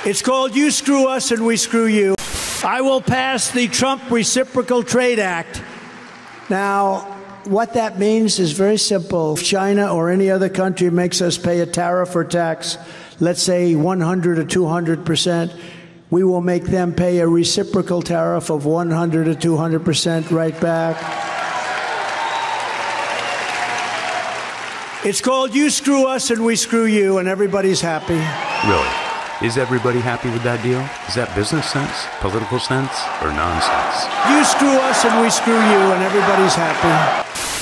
It's called You Screw Us and We Screw You. I will pass the Trump Reciprocal Trade Act. Now, what that means is very simple. If China or any other country makes us pay a tariff or tax, let's say 100 or 200%, we will make them pay a reciprocal tariff of 100 or 200% right back. It's called You Screw Us and We Screw You, and everybody's happy. Really? Is everybody happy with that deal? Is that business sense, political sense, or nonsense? You screw us and we screw you, and everybody's happy.